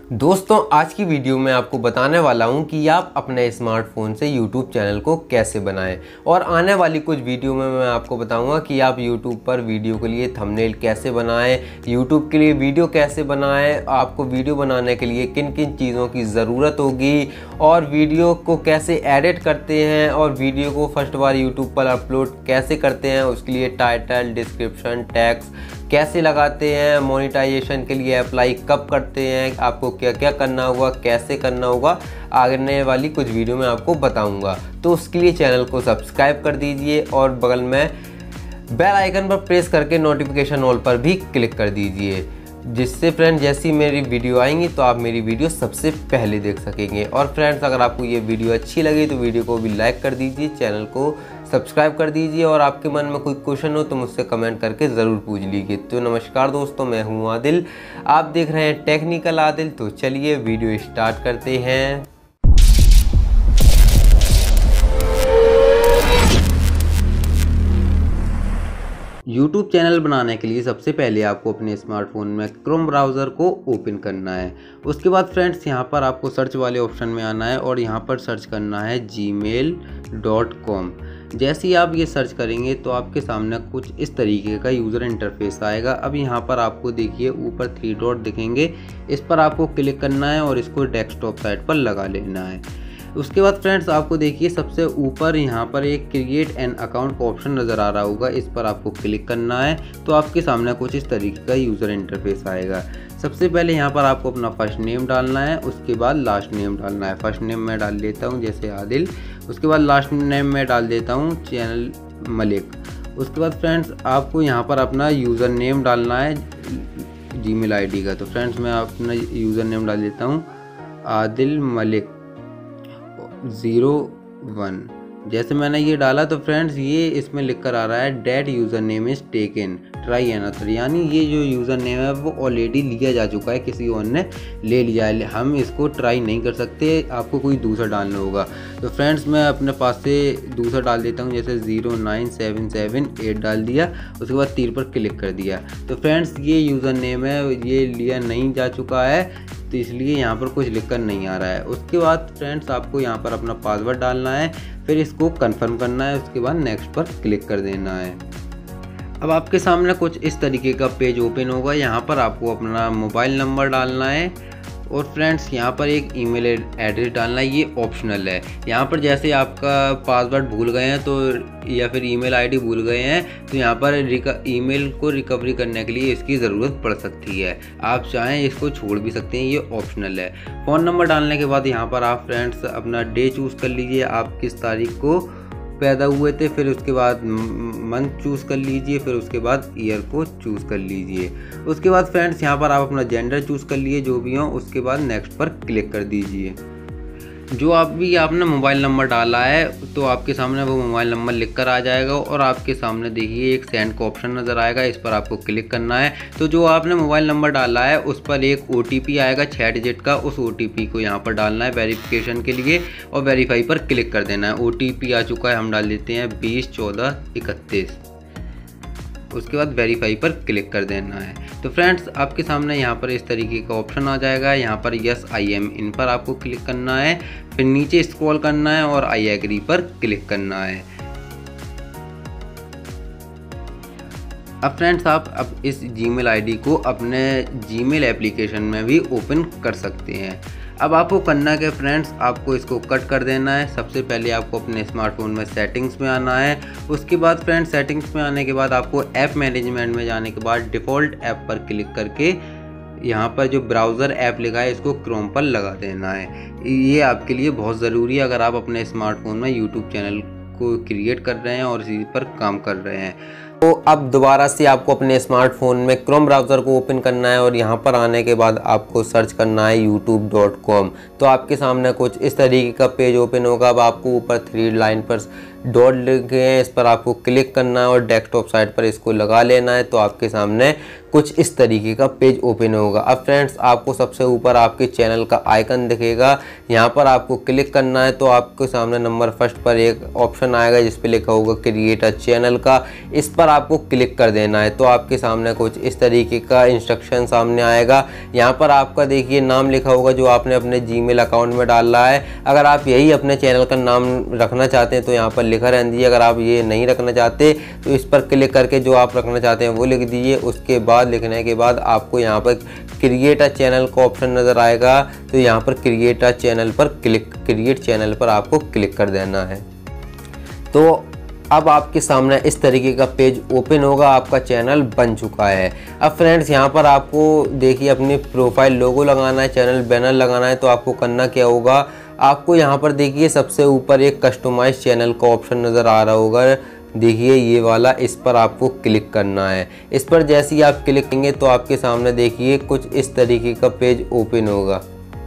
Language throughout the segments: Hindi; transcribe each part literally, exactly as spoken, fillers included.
दोस्तों आज की वीडियो में आपको बताने वाला हूं कि आप अपने स्मार्टफोन से यूट्यूब चैनल को कैसे बनाएं और आने वाली कुछ वीडियो में मैं आपको बताऊंगा कि आप यूट्यूब पर वीडियो के लिए थंबनेल कैसे बनाएं, यूट्यूब के लिए वीडियो कैसे बनाएं, आपको वीडियो बनाने के लिए किन किन चीज़ों की ज़रूरत होगी और वीडियो को कैसे एडिट करते हैं और वीडियो को फर्स्ट बार यूट्यूब पर अपलोड कैसे करते हैं, उसके लिए टाइटल, डिस्क्रिप्शन, टैग्स कैसे लगाते हैं, मोनेटाइजेशन के लिए अप्लाई कब करते हैं, आपको क्या क्या करना होगा, कैसे करना होगा, आने वाली कुछ वीडियो में आपको बताऊंगा। तो उसके लिए चैनल को सब्सक्राइब कर दीजिए और बगल में बेल आइकन पर प्रेस करके नोटिफिकेशन ऑल पर भी क्लिक कर दीजिए, जिससे फ्रेंड जैसी मेरी वीडियो आएंगी तो आप मेरी वीडियो सबसे पहले देख सकेंगे। और फ्रेंड्स अगर आपको ये वीडियो अच्छी लगी तो वीडियो को भी लाइक कर दीजिए, चैनल को सब्सक्राइब कर दीजिए और आपके मन में कोई क्वेश्चन हो तो मुझसे कमेंट करके ज़रूर पूछ लीजिए। तो नमस्कार दोस्तों, मैं हूं आदिल, आप देख रहे हैं टेक्निकल आदिल। तो चलिए वीडियो स्टार्ट करते हैं। यूट्यूब चैनल बनाने के लिए सबसे पहले आपको अपने स्मार्टफोन में क्रोम ब्राउज़र को ओपन करना है। उसके बाद फ्रेंड्स यहाँ पर आपको सर्च वाले ऑप्शन में आना है और यहाँ पर सर्च करना है जी मेल डॉट कॉम। जैसे ही आप ये सर्च करेंगे तो आपके सामने कुछ इस तरीके का यूज़र इंटरफेस आएगा। अब यहाँ पर आपको देखिए ऊपर थ्री डॉट दिखेंगे, इस पर आपको क्लिक करना है और इसको डेस्कटॉप साइट पर लगा लेना है। उसके बाद फ्रेंड्स आपको देखिए सबसे ऊपर यहाँ पर एक क्रिएट एन अकाउंट का ऑप्शन नज़र आ रहा होगा, इस पर आपको क्लिक करना है तो आपके सामने कुछ इस तरीके का यूज़र इंटरफेस आएगा। सबसे पहले यहाँ पर आपको अपना फर्स्ट नेम डालना है, उसके बाद लास्ट नेम डालना है। फर्स्ट नेम मैं डाल लेता हूँ जैसे आदिल, उसके बाद लास्ट नेम मैं डाल देता हूँ चैनल मलिक। उसके बाद फ्रेंड्स आपको यहाँ पर अपना यूज़र नेम डालना है जीमेल आईडी का। तो फ्रेंड्स मैं अपना यूज़र नेम डाल देता हूँ आदिल मलिक ज़ीरो वन। जैसे मैंने ये डाला तो फ्रेंड्स ये इसमें लिख कर आ रहा है that user name is taken try another, यानी ये जो यूज़र नेम है वो ऑलरेडी लिया जा चुका है, किसी और ने ले लिया है, हम इसको ट्राई नहीं कर सकते, आपको कोई दूसरा डालना होगा। तो फ्रेंड्स मैं अपने पास से दूसरा डाल देता हूँ, जैसे zero nine seven seven eight डाल दिया, उसके बाद तीर पर क्लिक कर दिया। तो फ्रेंड्स ये यूज़र नेम है ये लिया नहीं जा चुका है, तो इसलिए यहाँ पर कुछ लिखकर नहीं आ रहा है। उसके बाद फ्रेंड्स आपको यहाँ पर अपना पासवर्ड डालना है, फिर इसको कंफर्म करना है, उसके बाद नेक्स्ट पर क्लिक कर देना है। अब आपके सामने कुछ इस तरीके का पेज ओपन होगा। यहाँ पर आपको अपना मोबाइल नंबर डालना है और फ्रेंड्स यहाँ पर एक ईमेल एड्रेस डालना है, ये ऑप्शनल है। यहाँ पर जैसे आपका पासवर्ड भूल गए हैं तो या फिर ईमेल आईडी भूल गए हैं तो यहाँ पर ईमेल को रिकवरी करने के लिए इसकी ज़रूरत पड़ सकती है, आप चाहें इसको छोड़ भी सकते हैं, ये ऑप्शनल है। फ़ोन नंबर डालने के बाद यहाँ पर आप फ्रेंड्स अपना डे चूज़ कर लीजिए, आप किस तारीख को पैदा हुए थे, फिर उसके बाद मंथ चूज़ कर लीजिए, फिर उसके बाद ईयर को चूज़ कर लीजिए। उसके बाद फ्रेंड्स यहाँ पर आप अपना जेंडर चूज़ कर लिए जो भी हो, उसके बाद नेक्स्ट पर क्लिक कर दीजिए। जो आप भी आपने मोबाइल नंबर डाला है तो आपके सामने वो मोबाइल नंबर लिख कर आ जाएगा और आपके सामने देखिए एक सेंड का ऑप्शन नज़र आएगा, इस पर आपको क्लिक करना है। तो जो आपने मोबाइल नंबर डाला है उस पर एक ओ टी पी आएगा छः डिजिट का, उस ओ टी पी को यहाँ पर डालना है वेरिफिकेशन के लिए और वेरीफाई पर क्लिक कर देना है। ओ टी पी आ चुका है, हम डाल देते हैं बीस चौदह इकतीस, उसके बाद वेरीफाई पर क्लिक कर देना है। तो फ्रेंड्स आपके सामने यहाँ पर इस तरीके का ऑप्शन आ जाएगा, यहाँ पर यस आई एम इन पर आपको क्लिक करना है, फिर नीचे स्क्रॉल करना है और आई एग्री पर क्लिक करना है। अब फ्रेंड्स आप अब इस जीमेल आईडी को अपने जीमेल एप्लीकेशन में भी ओपन कर सकते हैं। अब आपको करना क्या फ्रेंड्स, आपको इसको कट कर देना है। सबसे पहले आपको अपने स्मार्टफोन में सेटिंग्स में आना है, उसके बाद फ्रेंड्स सेटिंग्स में आने के बाद आपको ऐप मैनेजमेंट में जाने के बाद डिफ़ॉल्ट ऐप पर क्लिक करके यहाँ पर जो ब्राउज़र ऐप लिखा है इसको क्रोम पर लगा देना है। ये आपके लिए बहुत ज़रूरी है अगर आप अपने स्मार्टफोन में यूट्यूब चैनल को क्रिएट कर रहे हैं और इसी पर काम कर रहे हैं। तो अब दोबारा से आपको अपने स्मार्टफोन में क्रोम ब्राउज़र को ओपन करना है और यहाँ पर आने के बाद आपको सर्च करना है यूट्यूब डॉट कॉम। तो आपके सामने कुछ इस तरीके का पेज ओपन होगा। अब आपको ऊपर थ्री लाइन पर डॉट लिखे हैं इस पर आपको क्लिक करना है और डेस्कटॉप साइड पर इसको लगा लेना है। तो आपके सामने कुछ इस तरीके का पेज ओपन होगा। अब फ्रेंड्स आपको सबसे ऊपर आपके चैनल का आइकन दिखेगा, यहाँ पर आपको क्लिक करना है। तो आपके सामने नंबर फर्स्ट पर एक ऑप्शन आएगा जिस पे लिखा होगा क्रिएट अ चैनल का, इस पर आपको क्लिक कर देना है। तो आपके सामने कुछ इस तरीके का इंस्ट्रक्शन सामने आएगा। यहाँ पर आपका देखिए नाम लिखा होगा जो आपने अपने जीमेल अकाउंट में डाला है। अगर आप यही अपने चैनल का नाम रखना चाहते हैं तो यहाँ पर लिखा रहने दीजिए। अगर आप ये नहीं रखना चाहते तो इस पर क्लिक करके जो आप रखना चाहते हैं वो लिख दीजिए। उसके बाद लिखने के बाद आपको यहाँ पर क्रिएट अ चैनल का ऑप्शन नज़र आएगा। तो यहाँ पर क्रिएट अ चैनल पर क्लिक क्रिएट चैनल पर आपको क्लिक कर देना है। तो अब आपके सामने इस तरीके का पेज ओपन होगा, आपका चैनल बन चुका है। अब फ्रेंड्स यहाँ पर आपको देखिए अपनी प्रोफाइल लोगो लगाना है, चैनल बैनर लगाना है। तो आपको करना क्या होगा, आपको यहाँ पर देखिए सबसे ऊपर एक कस्टमाइज चैनल का ऑप्शन नज़र आ रहा होगा, देखिए ये वाला, इस पर आपको क्लिक करना है। इस पर जैसे ही आप क्लिक करेंगे तो आपके सामने देखिए कुछ इस तरीके का पेज ओपन होगा।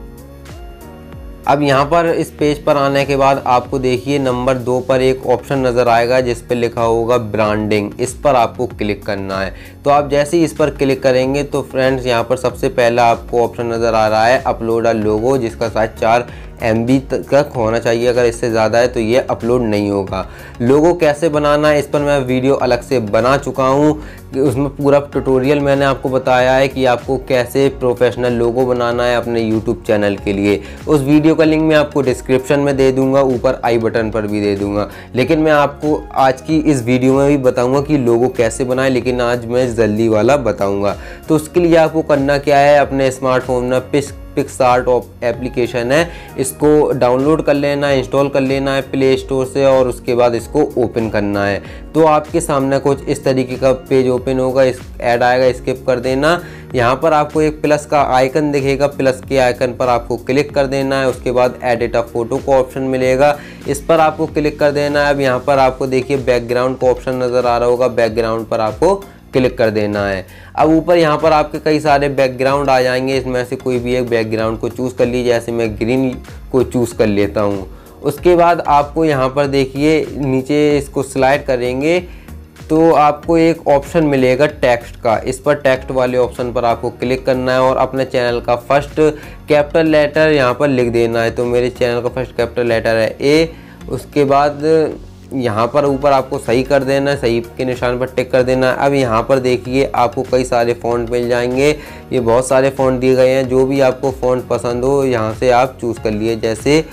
अब यहाँ पर इस पेज पर आने के बाद आपको देखिए नंबर दो पर एक ऑप्शन नज़र आएगा जिस पर लिखा होगा ब्रांडिंग, इस पर आपको क्लिक करना है। तो आप जैसे ही इस पर क्लिक करेंगे तो फ्रेंड्स यहाँ पर सबसे पहला आपको ऑप्शन नज़र आ रहा है अपलोड अ लोगो, जिसका साइज चार एम बी तक होना चाहिए। अगर इससे ज़्यादा है तो ये अपलोड नहीं होगा। लोगो कैसे बनाना है इस पर मैं वीडियो अलग से बना चुका हूँ, उसमें पूरा ट्यूटोरियल मैंने आपको बताया है कि आपको कैसे प्रोफेशनल लोगो बनाना है अपने यूट्यूब चैनल के लिए। उस वीडियो का लिंक मैं आपको डिस्क्रिप्शन में दे दूंगा, ऊपर आई बटन पर भी दे दूंगा। लेकिन मैं आपको आज की इस वीडियो में भी बताऊंगा कि लोगो कैसे बनाएं, लेकिन आज मैं जल्दी वाला बताऊंगा। तो उसके लिए आपको करना क्या है, अपने स्मार्टफोन में पिक्स पिक्सआर्ट एप्लीकेशन है, इसको डाउनलोड कर लेना है, इंस्टॉल कर लेना है प्ले स्टोर से और उसके बाद इसको ओपन करना है। तो आपके सामने कुछ इस तरीके का पेज ओपन होगा, इस ऐड आएगा, स्किप कर देना। यहाँ पर आपको एक प्लस का आइकन दिखेगा, प्लस के आइकन पर आपको क्लिक कर देना है। उसके बाद एडिट अ फोटो का ऑप्शन मिलेगा, इस पर आपको क्लिक कर देना है। अब यहाँ पर आपको देखिए बैकग्राउंड का ऑप्शन नज़र आ रहा होगा, बैकग्राउंड पर आपको क्लिक कर देना है। अब ऊपर यहाँ पर आपके कई सारे बैकग्राउंड आ जाएंगे, इसमें से कोई भी एक बैकग्राउंड को चूज़ कर लीजिए, जैसे मैं ग्रीन को चूज़ कर लेता हूँ। उसके बाद आपको यहाँ पर देखिए नीचे इसको स्लाइड करेंगे तो आपको एक ऑप्शन मिलेगा टेक्स्ट का, इस पर टेक्स्ट वाले ऑप्शन पर आपको क्लिक करना है और अपने चैनल का फर्स्ट कैपिटल लेटर यहाँ पर लिख देना है। तो मेरे चैनल का फर्स्ट कैपिटल लेटर है ए। उसके बाद यहाँ पर ऊपर आपको सही कर देना है, सही के निशान पर टिक कर देना है। अब यहाँ पर देखिए आपको कई सारे फ़ॉन्ट मिल जाएंगे, ये बहुत सारे फ़ॉन्ट दिए गए हैं। जो भी आपको फ़ॉन्ट पसंद हो यहाँ से आप चूज़ कर लिए। जैसे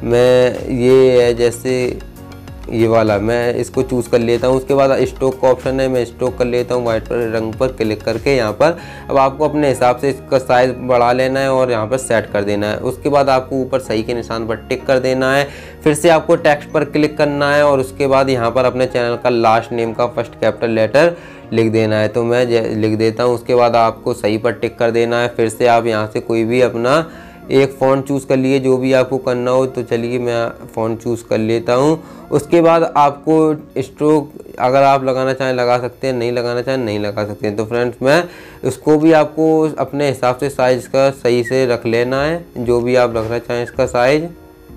मैं ये है, जैसे ये वाला मैं इसको चूज़ कर लेता हूँ। उसके बाद स्टॉक का ऑप्शन है, मैं स्टॉक कर लेता हूँ वाइट पर रंग पर क्लिक करके यहाँ पर। अब आपको अपने हिसाब से इसका साइज़ बढ़ा लेना है और यहाँ पर सेट कर देना है। उसके बाद आपको ऊपर सही के निशान पर टिक कर देना है, फिर से आपको टेक्स्ट पर क्लिक करना है और उसके बाद यहाँ पर अपने चैनल का लास्ट नेम का फर्स्ट कैपिटल लेटर लिख देना है। तो मैं लिख देता हूँ। उसके बाद आपको सही पर टिक कर देना है। फिर से आप यहाँ से कोई भी अपना एक फ़ॉन्ट चूज़ कर लिए, जो भी आपको करना हो। तो चलिए मैं फ़ॉन्ट चूज़ कर लेता हूँ। उसके बाद आपको स्ट्रोक अगर आप लगाना चाहें लगा सकते हैं, नहीं लगाना चाहें नहीं लगा सकते हैं। तो फ्रेंड्स मैं इसको भी आपको अपने हिसाब से साइज़ का सही से रख लेना है, जो भी आप रखना चाहें इसका साइज़।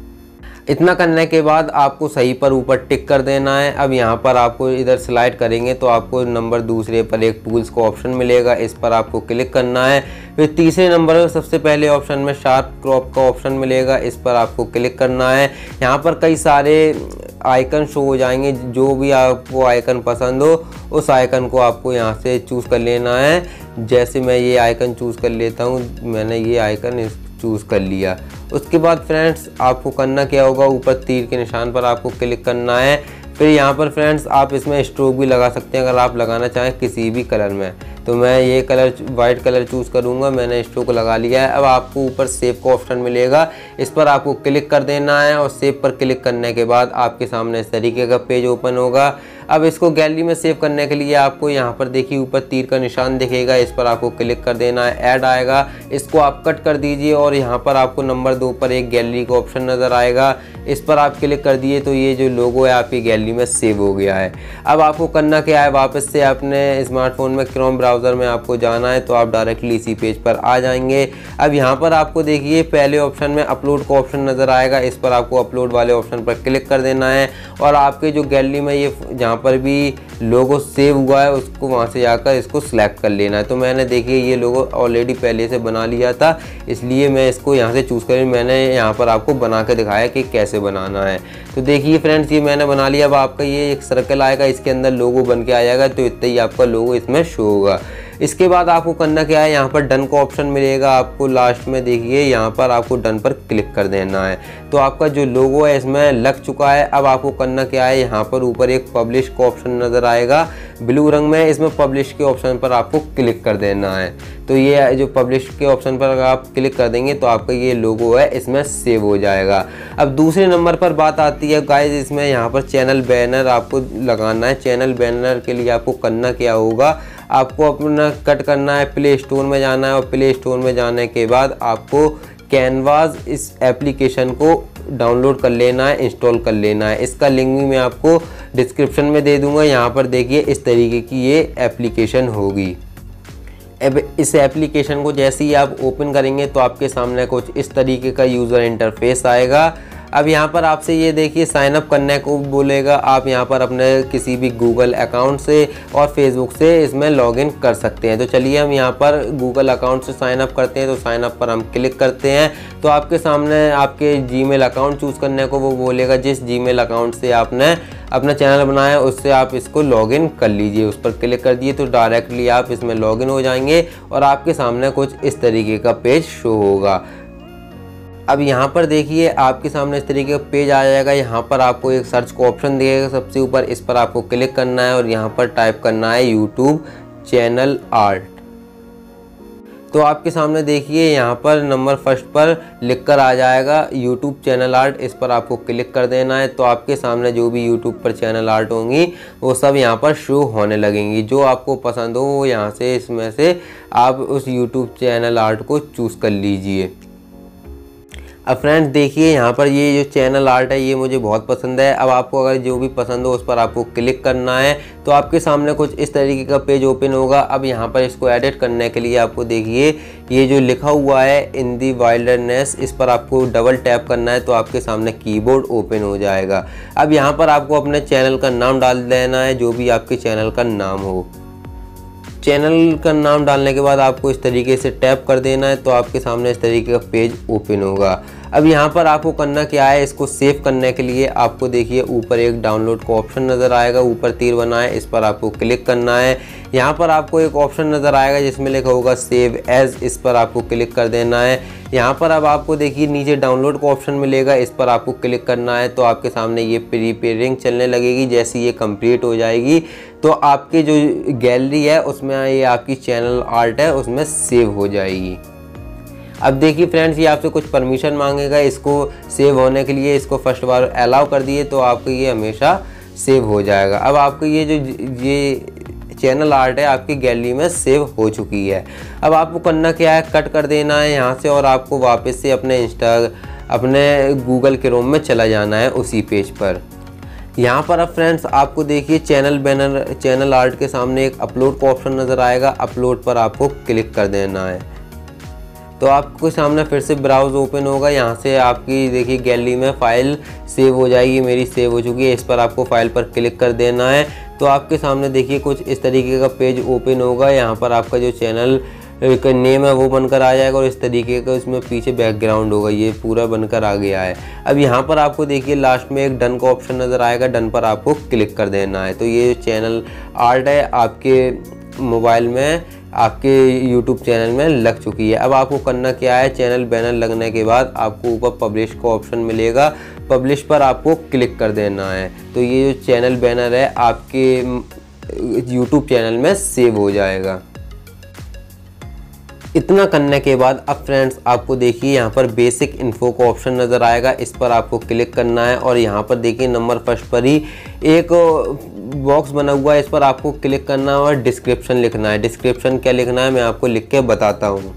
इतना करने के बाद आपको सही पर ऊपर टिक कर देना है। अब यहाँ पर आपको इधर स्लाइड करेंगे तो आपको नंबर दूसरे पर एक टूल्स का ऑप्शन मिलेगा, इस पर आपको क्लिक करना है। फिर तीसरे नंबर पर सबसे पहले ऑप्शन में शार्प क्रॉप का ऑप्शन मिलेगा, इस पर आपको क्लिक करना है। यहाँ पर कई सारे आइकन शो हो जाएंगे, जो भी आपको आइकन पसंद हो उस आइकन को आपको यहाँ से चूज़ कर लेना है। जैसे मैं ये आइकन चूज़ कर लेता हूँ, मैंने ये आइकन चूज़ कर लिया। उसके बाद फ्रेंड्स आपको करना क्या होगा, ऊपर तीर के निशान पर आपको क्लिक करना है। फिर यहाँ पर फ्रेंड्स आप इसमें स्ट्रोक भी लगा सकते हैं अगर आप लगाना चाहें किसी भी कलर में। तो मैं ये कलर वाइट कलर चूज़ करूँगा, मैंने स्ट्रोक लगा लिया है। अब आपको ऊपर सेव का ऑप्शन मिलेगा, इस पर आपको क्लिक कर देना है और सेव पर क्लिक करने के बाद आपके सामने इस तरीके का पेज ओपन होगा। अब इसको गैलरी में सेव करने के लिए आपको यहाँ पर देखिए ऊपर तीर का निशान दिखेगा, इस पर आपको क्लिक कर देना है। ऐड आएगा, इसको आप कट कर दीजिए और यहाँ पर आपको नंबर दो पर एक गैलरी का ऑप्शन नज़र आएगा, इस पर आप क्लिक कर दिए तो ये जो लोगो है आपकी गैलरी में सेव हो गया है। अब आपको करना क्या है, वापस से अपने स्मार्टफोन में क्रोम ब्राउज़र में आपको जाना है, तो आप डायरेक्टली इसी पेज पर आ जाएंगे। अब यहाँ पर आपको देखिए पहले ऑप्शन में अपलोड का ऑप्शन नज़र आएगा, इस पर आपको अपलोड वाले ऑप्शन पर क्लिक कर देना है और आपके जो गैलरी में ये जहाँ पर भी लोगो सेव हुआ है उसको वहाँ से जाकर इसको सिलेक्ट कर लेना है। तो मैंने देखिए ये लोगो ऑलरेडी पहले से बना लिया था, इसलिए मैं इसको यहाँ से चूज़ कर मैंने यहाँ पर आपको बना के दिखाया कि कैसे बनाना है। तो देखिए फ्रेंड्स ये मैंने बना लिया। अब आपका ये एक सर्कल आएगा, इसके अंदर लोगो बन के आ जाएगा, तो इतना ही आपका लोगो इसमें शो होगा। इसके बाद आपको करना क्या है, यहाँ पर डन का ऑप्शन मिलेगा आपको लास्ट में, देखिए यहाँ पर आपको डन पर क्लिक कर देना है। तो आपका जो लोगो है इसमें लग चुका है। अब आपको करना क्या है, यहाँ पर ऊपर एक पब्लिश का ऑप्शन नज़र आएगा ब्लू रंग में, इसमें पब्लिश के ऑप्शन पर आपको क्लिक कर देना है। तो ये जो पब्लिश के ऑप्शन पर अगर आप क्लिक कर देंगे तो आपका ये लोगो है इसमें सेव हो जाएगा। अब दूसरे नंबर पर बात आती है गाइस, इसमें यहाँ पर चैनल बैनर आपको लगाना है। चैनल बैनर के लिए आपको करना क्या होगा, आपको अपना कट करना है, प्ले स्टोर में जाना है और प्ले स्टोर में जाने के बाद आपको कैनवास इस एप्लीकेशन को डाउनलोड कर लेना है, इंस्टॉल कर लेना है। इसका लिंक भी मैं आपको डिस्क्रिप्शन में दे दूंगा। यहाँ पर देखिए इस तरीके की ये एप्लीकेशन होगी। अब इस एप्लीकेशन को जैसे ही आप ओपन करेंगे तो आपके सामने कुछ इस तरीके का यूज़र इंटरफेस आएगा। अब यहाँ पर आपसे ये देखिए साइन अप करने को बोलेगा, आप यहाँ पर अपने किसी भी गूगल अकाउंट से और फेसबुक से इसमें लॉगिन कर सकते हैं। तो चलिए हम यहाँ पर गूगल अकाउंट से साइन अप करते हैं। तो साइन अप पर हम क्लिक करते हैं तो आपके सामने आपके जीमेल अकाउंट चूज़ करने को वो बोलेगा, जिस जीमेल अकाउंट से आपने अपना चैनल बनाया उससे आप इसको लॉगिन कर लीजिए। उस पर क्लिक कर दिए तो डायरेक्टली आप इसमें लॉगिन हो जाएंगे और आपके सामने कुछ इस तरीके का पेज शो होगा। अब यहाँ पर देखिए आपके सामने इस तरीके का पेज आ जाएगा। यहाँ पर आपको एक सर्च का ऑप्शन दिखेगा सबसे ऊपर, इस पर आपको क्लिक करना है और यहाँ पर टाइप करना है यूट्यूब चैनल आर्ट। तो आपके सामने देखिए यहाँ पर नंबर फर्स्ट पर लिख कर आ जाएगा यूट्यूब चैनल आर्ट, इस पर आपको क्लिक कर देना है। तो आपके सामने जो भी यूट्यूब पर चैनल आर्ट होंगी वो सब यहाँ पर शो होने लगेंगी। जो आपको पसंद हो वो यहाँ से इसमें से आप उस यूट्यूब चैनल आर्ट को चूज़ कर लीजिए। अब फ्रेंड्स देखिए यहाँ पर ये जो चैनल आर्ट है ये मुझे बहुत पसंद है। अब आपको अगर जो भी पसंद हो उस पर आपको क्लिक करना है तो आपके सामने कुछ इस तरीके का पेज ओपन होगा। अब यहाँ पर इसको एडिट करने के लिए आपको देखिए ये जो लिखा हुआ है इन दी वाइल्डनेस, इस पर आपको डबल टैप करना है तो आपके सामने कीबोर्ड ओपन हो जाएगा। अब यहाँ पर आपको अपने चैनल का नाम डाल देना है, जो भी आपके चैनल का नाम हो। चैनल का नाम डालने के बाद आपको इस तरीके से टैप कर देना है तो आपके सामने इस तरीके का पेज ओपन होगा। अब यहाँ पर आपको करना क्या है, इसको सेव करने के लिए आपको देखिए ऊपर एक डाउनलोड का ऑप्शन नज़र आएगा, ऊपर तीर बना है, इस पर आपको क्लिक करना है। यहाँ पर आपको एक ऑप्शन नज़र आएगा जिसमें लिखा होगा सेव एज, इस पर आपको क्लिक कर देना है। यहाँ पर अब आपको देखिए नीचे डाउनलोड का ऑप्शन मिलेगा, इस पर आपको क्लिक करना है तो आपके सामने ये प्रीपेयरिंग चलने लगेगी। जैसे ये कंप्लीट हो जाएगी तो आपकी जो गैलरी है उसमें ये आपकी चैनल आर्ट है उसमें सेव हो जाएगी। अब देखिए फ्रेंड्स ये आपसे कुछ परमिशन मांगेगा इसको सेव होने के लिए, इसको फर्स्ट बार अलाउ कर दिए तो आपको ये हमेशा सेव हो जाएगा। अब आपको ये जो ये चैनल आर्ट है आपकी गैलरी में सेव हो चुकी है। अब आपको करना क्या है, कट कर देना है यहाँ से और आपको वापस से अपने इंस्टा अपने गूगल क्रोम में चला जाना है उसी पेज पर। यहाँ पर अब फ्रेंड्स आपको देखिए चैनल बैनर चैनल आर्ट के सामने एक अपलोड का ऑप्शन नज़र आएगा, अपलोड पर आपको क्लिक कर देना है तो आपको सामने फिर से ब्राउज ओपन होगा। यहाँ से आपकी देखिए गैलरी में फ़ाइल सेव हो जाएगी, मेरी सेव हो चुकी है, इस पर आपको फ़ाइल पर क्लिक कर देना है तो आपके सामने देखिए कुछ इस तरीके का पेज ओपन होगा। यहाँ पर आपका जो चैनल का नेम है वो बनकर आ जाएगा और इस तरीके का इसमें पीछे बैकग्राउंड होगा, ये पूरा बनकर आ गया है। अब यहाँ पर आपको देखिए लास्ट में एक डन का ऑप्शन नज़र आएगा, डन पर आपको क्लिक कर देना है तो ये जो चैनल आर्ट है आपके मोबाइल में आपके यूट्यूब चैनल में लग चुकी है। अब आपको करना क्या है, चैनल बैनर लगने के बाद आपको ऊपर पब्लिश का ऑप्शन मिलेगा, पब्लिश पर आपको क्लिक कर देना है तो ये जो चैनल बैनर है आपके यूट्यूब चैनल में सेव हो जाएगा। इतना करने के बाद अब फ्रेंड्स आपको देखिए यहाँ पर बेसिक इन्फो का ऑप्शन नज़र आएगा, इस पर आपको क्लिक करना है और यहाँ पर देखिए नंबर फर्स्ट पर ही एक बॉक्स बना हुआ है, इस पर आपको क्लिक करना है और डिस्क्रिप्शन लिखना है। डिस्क्रिप्शन क्या लिखना है मैं आपको लिख के बताता हूँ।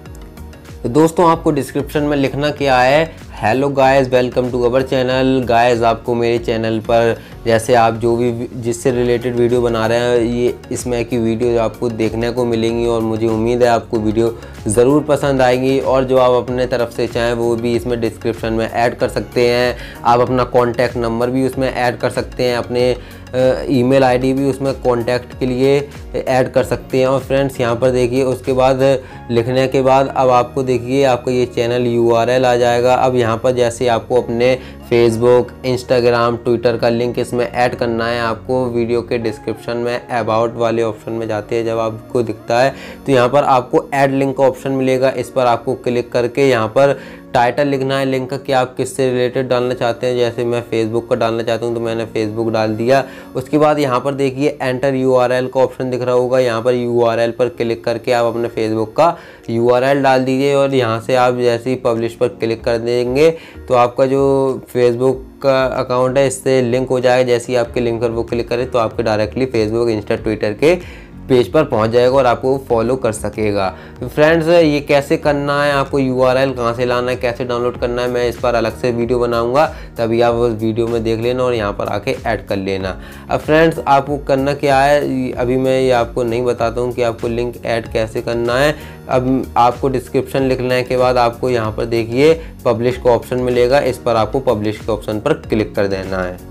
तो दोस्तों आपको डिस्क्रिप्शन में लिखना क्या है, hello guys welcome to our channel. Guys आपको मेरे चैनल पर जैसे आप जो भी जिससे रिलेटेड वीडियो बना रहे हैं ये इसमें की वीडियो आपको देखने को मिलेंगी और मुझे उम्मीद है आपको वीडियो ज़रूर पसंद आएगी। और जो आप अपने तरफ से चाहें वो भी इसमें डिस्क्रिप्शन में ऐड कर सकते हैं। आप अपना कॉन्टैक्ट नंबर भी उसमें ऐड कर सकते हैं, अपने ईमेल आईडी भी उसमें कांटेक्ट के लिए ऐड कर सकते हैं। और फ्रेंड्स यहाँ पर देखिए उसके बाद लिखने के बाद अब आपको देखिए आपका ये चैनल यूआरएल आ जाएगा। अब यहाँ पर जैसे आपको अपने फेसबुक, इंस्टाग्राम, ट्विटर का लिंक इसमें ऐड करना है। आपको वीडियो के डिस्क्रिप्शन में अबाउट वाले ऑप्शन में जाते हैं, जब आपको दिखता है तो यहाँ पर आपको ऐड लिंक का ऑप्शन मिलेगा। इस पर आपको क्लिक करके यहाँ पर टाइटल लिखना है लिंक का कि आप किससे रिलेटेड डालना चाहते हैं। जैसे मैं फेसबुक का डालना चाहता हूं तो मैंने फेसबुक डाल दिया। उसके बाद यहाँ पर देखिए एंटर यूआरएल का ऑप्शन दिख रहा होगा, यहाँ पर यूआरएल पर क्लिक करके आप अपने फेसबुक का यूआरएल डाल दीजिए। और यहाँ से आप जैसे ही पब्लिश पर क्लिक कर देंगे तो आपका जो फेसबुक का अकाउंट है इससे लिंक हो जाएगा। जैसे ही आपके लिंक पर वो क्लिक करें तो आपके डायरेक्टली फेसबुक, इंस्टा, ट्विटर के पेज पर पहुंच जाएगा और आपको फॉलो कर सकेगा। तो फ्रेंड्स ये कैसे करना है, आपको यूआरएल कहां से लाना है, कैसे डाउनलोड करना है, मैं इस पर अलग से वीडियो बनाऊंगा, तभी आप उस वीडियो में देख लेना और यहां पर आके ऐड कर लेना। अब फ्रेंड्स आपको करना क्या है, अभी मैं ये आपको नहीं बताता हूं कि आपको लिंक ऐड कैसे करना है। अब आपको डिस्क्रिप्शन लिखने के बाद आपको यहाँ पर देखिए पब्लिश का ऑप्शन मिलेगा, इस पर आपको पब्लिश के ऑप्शन पर क्लिक कर देना है।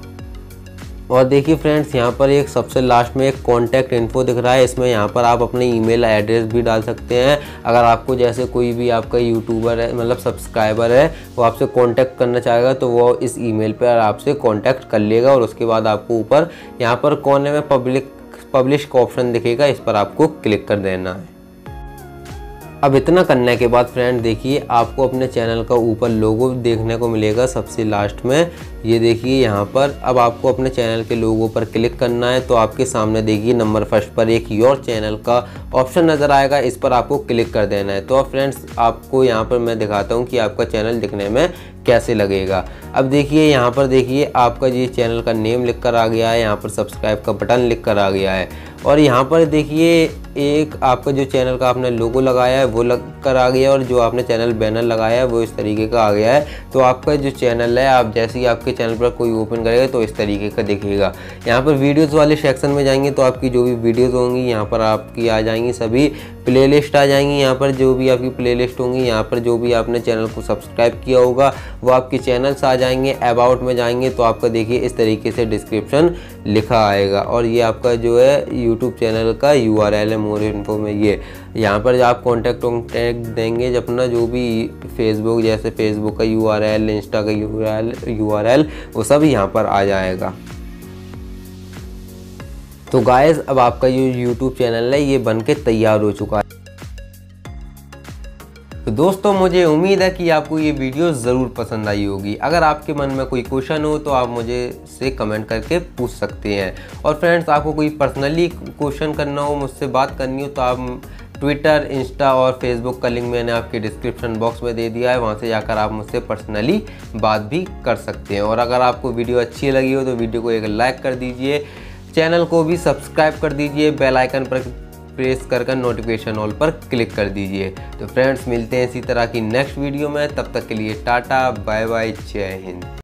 और देखिए फ्रेंड्स यहाँ पर एक सबसे लास्ट में एक कॉन्टैक्ट इन्फो दिख रहा है, इसमें यहाँ पर आप अपने ईमेल एड्रेस भी डाल सकते हैं। अगर आपको जैसे कोई भी आपका यूट्यूबर है मतलब सब्सक्राइबर है वो आपसे कांटेक्ट करना चाहेगा तो वो इस ईमेल पर आपसे कांटेक्ट कर लेगा। और उसके बाद आपको ऊपर यहाँ पर कोने में पब्लिक पब्लिश का ऑप्शन दिखेगा, इस पर आपको क्लिक कर देना है। अब इतना करने के बाद फ्रेंड देखिए आपको अपने चैनल का ऊपर लोगो देखने को मिलेगा सबसे लास्ट में, ये देखिए यहाँ पर। अब आपको अपने चैनल के लोगो पर क्लिक करना है तो आपके सामने देखिए नंबर फर्स्ट पर एक योर चैनल का ऑप्शन नज़र आएगा, इस पर आपको क्लिक कर देना है। तो अब फ्रेंड्स आपको यहाँ पर मैं दिखाता हूँ कि आपका चैनल दिखने में कैसे लगेगा। अब देखिए यहाँ पर देखिए आपका ये चैनल का नेम लिख कर आ गया है, यहाँ पर सब्सक्राइब का बटन लिख कर आ गया है। और यहाँ पर देखिए एक आपका जो चैनल का आपने लोगो लगाया है वो लग कर आ गया और जो आपने चैनल बैनर लगाया है वो इस तरीके का आ गया है। तो आपका जो चैनल है आप जैसे ही आपके चैनल पर कोई ओपन करेगा तो इस तरीके का दिखेगा। यहाँ पर वीडियोज़ वाले सेक्शन में जाएंगे तो आपकी जो भी वीडियोज़ होंगी यहाँ पर आपकी आ जाएंगी, सभी प्लेलिस्ट आ जाएंगी। यहाँ पर जो भी आपकी प्लेलिस्ट होंगी, यहाँ पर जो भी आपने चैनल को सब्सक्राइब किया होगा वो आपके चैनल्स आ जाएंगे। अबाउट में जाएंगे तो आपका देखिए इस तरीके से डिस्क्रिप्शन लिखा आएगा और ये आपका जो है यूट्यूब चैनल का यूआरएल है मोर इन्फो में। ये यहाँ पर आप कॉन्टैक्ट कॉन्टैक्ट देंगे जब अपना जो भी फेसबुक जैसे फेसबुक का यूआरएल, इंस्टा का यूआरएल यूआरएल वो सब यहाँ पर आ जाएगा। तो गाइस अब आपका ये यूट्यूब चैनल है ये बन के तैयार हो चुका है। तो दोस्तों मुझे उम्मीद है कि आपको ये वीडियो ज़रूर पसंद आई होगी। अगर आपके मन में कोई क्वेश्चन हो तो आप मुझे से कमेंट करके पूछ सकते हैं। और फ्रेंड्स आपको कोई पर्सनली क्वेश्चन करना हो, मुझसे बात करनी हो तो आप ट्विटर, इंस्टा और फेसबुक का लिंक मैंने आपके डिस्क्रिप्शन बॉक्स में दे दिया है, वहाँ से जाकर आप मुझसे पर्सनली बात भी कर सकते हैं। और अगर आपको वीडियो अच्छी लगी हो तो वीडियो को एक लाइक कर दीजिए, चैनल को भी सब्सक्राइब कर दीजिए, बेल आइकन पर प्रेस कर कर नोटिफिकेशन ऑल पर क्लिक कर दीजिए। तो फ्रेंड्स मिलते हैं इसी तरह की नेक्स्ट वीडियो में, तब तक के लिए टाटा बाय बाय, जय हिंद।